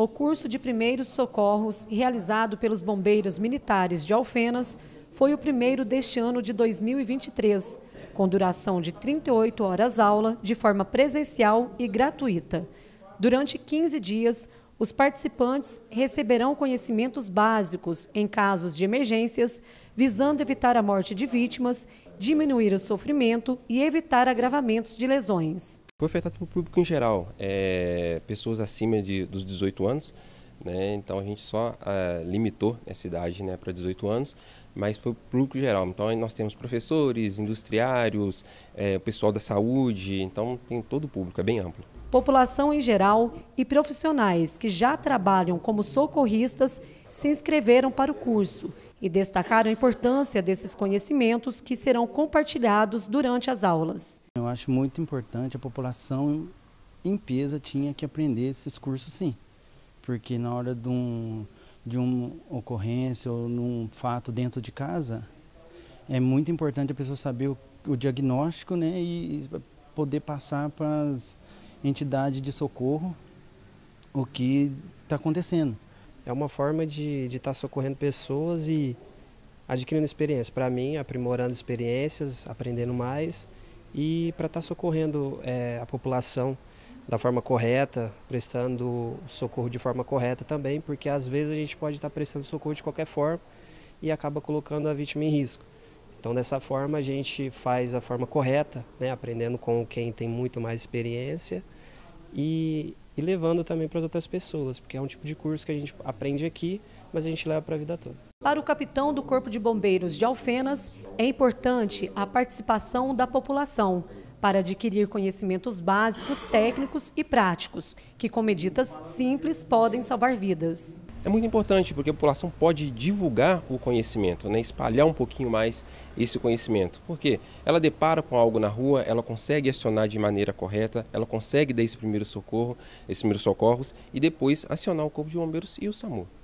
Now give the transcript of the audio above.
O curso de primeiros socorros realizado pelos bombeiros militares de Alfenas foi o primeiro deste ano de 2023, com duração de 38 horas-aula de forma presencial e gratuita. Durante 15 dias, os participantes receberão conhecimentos básicos em casos de emergências, visando evitar a morte de vítimas, diminuir o sofrimento e evitar agravamentos de lesões. Foi ofertado para o público em geral, pessoas acima dos 18 anos, né? Então a gente só limitou essa idade, né, para 18 anos, mas foi para o público geral. Então nós temos professores, industriários, o pessoal da saúde, então tem todo o público, é bem amplo. População em geral e profissionais que já trabalham como socorristas se inscreveram para o curso e destacaram a importância desses conhecimentos que serão compartilhados durante as aulas. Eu acho muito importante, a população em peso tinha que aprender esses cursos sim, porque na hora de uma ocorrência ou num fato dentro de casa, é muito importante a pessoa saber o diagnóstico, né, e poder passar para as entidades de socorro o que está acontecendo. É uma forma de estar socorrendo pessoas e adquirindo experiência. Para mim, aprimorando experiências, aprendendo mais e para estar socorrendo a população da forma correta, prestando socorro de forma correta também, porque às vezes a gente pode estar prestando socorro de qualquer forma e acaba colocando a vítima em risco. Então, dessa forma, a gente faz a forma correta, né, aprendendo com quem tem muito mais experiência e levando também para as outras pessoas, porque é um tipo de curso que a gente aprende aqui, mas a gente leva para a vida toda. Para o capitão do Corpo de Bombeiros de Alfenas, é importante a participação da população para adquirir conhecimentos básicos, técnicos e práticos, que com medidas simples podem salvar vidas. É muito importante porque a população pode divulgar o conhecimento, né? Espalhar um pouquinho mais esse conhecimento. Porque ela depara com algo na rua, ela consegue acionar de maneira correta, ela consegue dar esse primeiro socorro, esses primeiros socorros e depois acionar o Corpo de Bombeiros e o SAMU.